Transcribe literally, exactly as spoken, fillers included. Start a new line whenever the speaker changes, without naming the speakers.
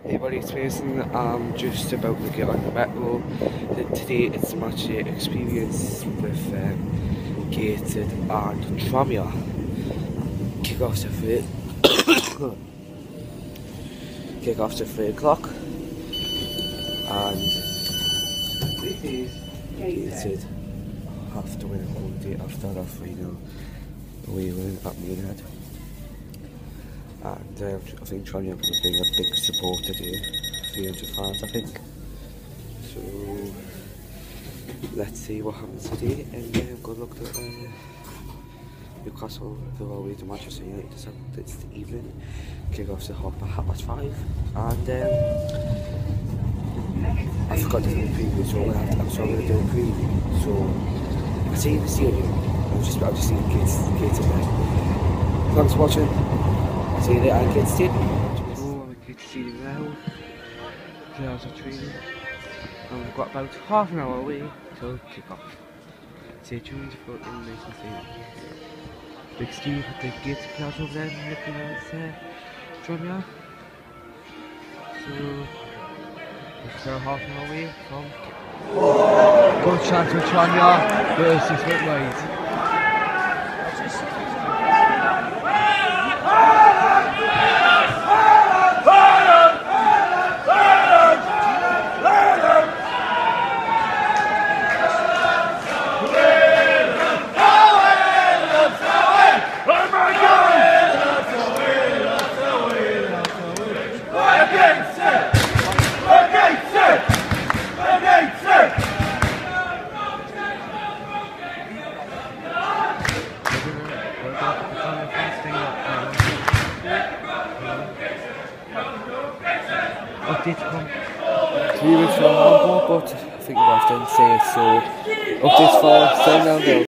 Hey buddy, it's Mason. I'm just about to get on the metro. Today it's match day experience with um, Gated and Tranmere. Kick off to three. Kick off to three o'clock. And Gated have to win a whole day after that three nil away win at Muirhead. And um, I think Tranmere will be a big supporter today, three hundred fans I think. So let's see what happens today, and uh, good luck to uh, Newcastle. They're away to Manchester United this evening. Kick-off's at half past five, and um, I forgot to do a preview, so I'm gonna have to, I'm so I'm gonna do a preview. So I see you in the stadium. I'm just I'm just seeing kids kids in there. Thanks for watching. See you later at Kids Stadium. Oh, I'm at Kids Stadium now. Players are training. And we've got about half an hour away till kick off. Stay tuned for in Mason Stadium. Big Steve with the Gates players over there looking at uh, Tranmere. So we're still half an hour away from kick off. Good chance with Tranmere versus Whitwide. Update from three weeks from now, but I think we'll have to say so. Updates for Sundown Hill.